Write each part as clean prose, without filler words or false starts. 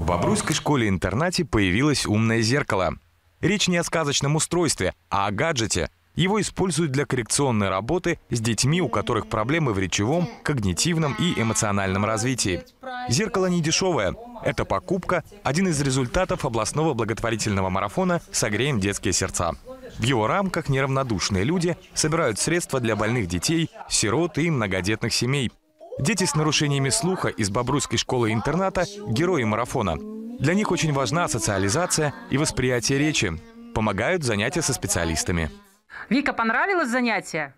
Бобруйской школе-интернате появилось умное зеркало. Речь не о сказочном устройстве, а о гаджете. Его используют для коррекционной работы с детьми, у которых проблемы в речевом, когнитивном и эмоциональном развитии. Зеркало не дешевое. Это покупка – один из результатов областного благотворительного марафона «Согреем детские сердца». В его рамках неравнодушные люди собирают средства для больных детей, сирот и многодетных семей. Дети с нарушениями слуха из Бобруйской школы-интерната – герои марафона. Для них очень важна социализация и восприятие речи. Помогают занятия со специалистами. Вика, понравилось занятие?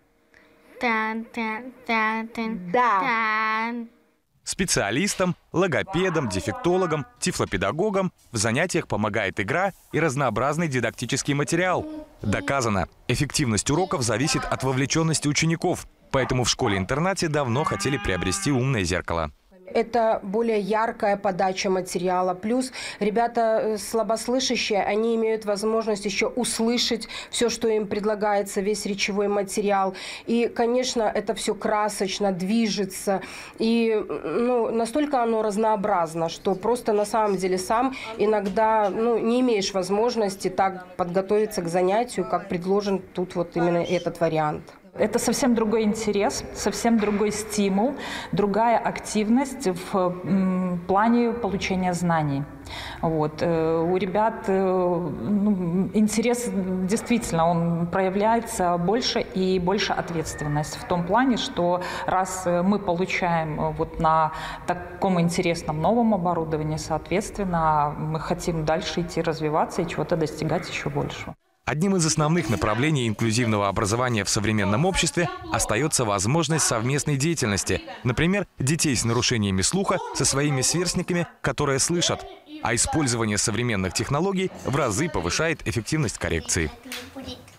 Да. Специалистам, логопедам, дефектологам, тифлопедагогам в занятиях помогает игра и разнообразный дидактический материал. Доказано, эффективность уроков зависит от вовлеченности учеников, поэтому в школе-интернате давно хотели приобрести умное зеркало. Это более яркая подача материала. Плюс ребята слабослышащие, они имеют возможность еще услышать все, что им предлагается, весь речевой материал. И, конечно, это все красочно, движется. И настолько оно разнообразно, что просто на самом деле сам иногда не имеешь возможности так подготовиться к занятию, как предложен тут вот именно этот вариант. Это совсем другой интерес, совсем другой стимул, другая активность в плане получения знаний. Вот. У ребят интерес действительно он проявляется больше и больше ответственность в том плане, что раз мы получаем вот на таком интересном новом оборудовании, соответственно, мы хотим дальше идти развиваться и чего-то достигать еще больше. Одним из основных направлений инклюзивного образования в современном обществе остается возможность совместной деятельности. Например, детей с нарушениями слуха со своими сверстниками, которые слышат. А использование современных технологий в разы повышает эффективность коррекции.